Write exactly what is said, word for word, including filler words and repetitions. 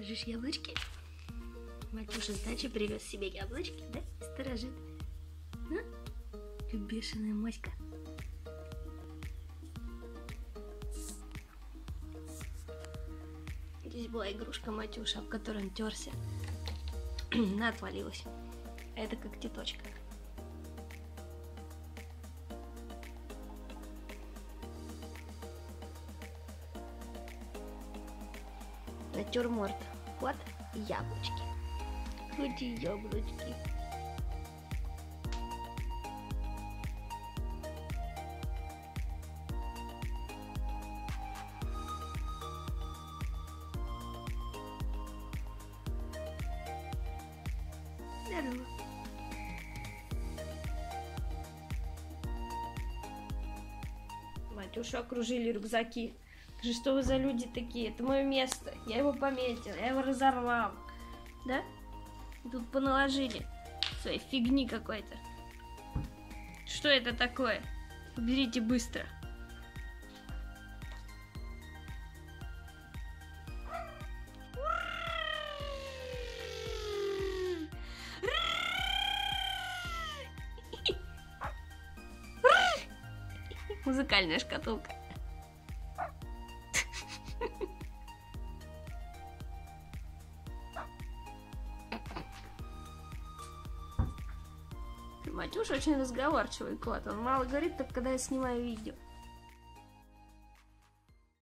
Сторожишь яблочки? Матюша с дачи привез себе яблочки, да? Сторожит. А? Ты бешеная моська. Здесь была игрушка Матюша, об которой он терся. Она отвалилась. А это как теточка. Натюрморт. Вот яблочки. Вот и яблочки. Здорово. Матюшу окружили рюкзаки. Скажи, что вы за люди такие? Это мое место. Я его пометил, я его разорвал. Да? Тут поналожили своей фигни какой-то. Что это такое? Уберите быстро. Музыкальная шкатулка. Матюша очень разговорчивый кот. Он мало говорит, только когда я снимаю видео.